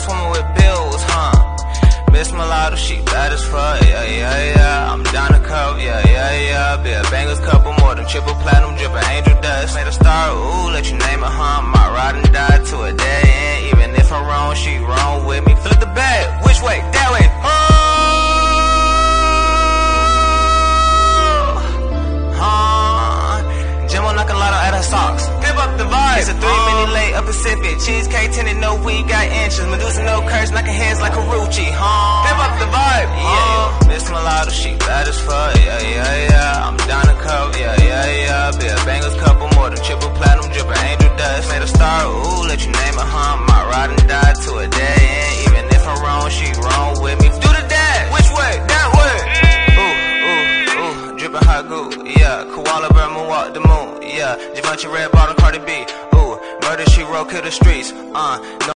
swimming with bills, Miss Mulatto, she bad as fuck, yeah. I'm down to cup, yeah. Bill bangers, couple more than triple platinum, dripping angel dust. Made a star, ooh, let you name it, Might ride and die to a dead end. Even if I'm wrong, she wrong with me. Flip the bag, which way? That way. Jim will knock a lot at her socks. Flip up the vibe. It's a 3-mini late, up Pacific. Cheesecake tinted, no weed, got inches. Medusa, no curse, knocking heads like a Rucci. Flip up the vibe. Yeah. Miss Mulatto, she bad as fuck. Yeah. I'm down to cup. Yeah. Bill bangers, couple more than triple platinum, dripping angel dust. Made a star, ooh, let you name it, Might ride and die to a dead end. Even if I'm wrong, she wrong with me. Do the dash. Which way? That way. Ooh, dripping hot goo. Yeah, koala bear moonwalk the moon. Yeah, Givenchy red bottom Cardi B. Ooh, murder she wrote, kill the streets. No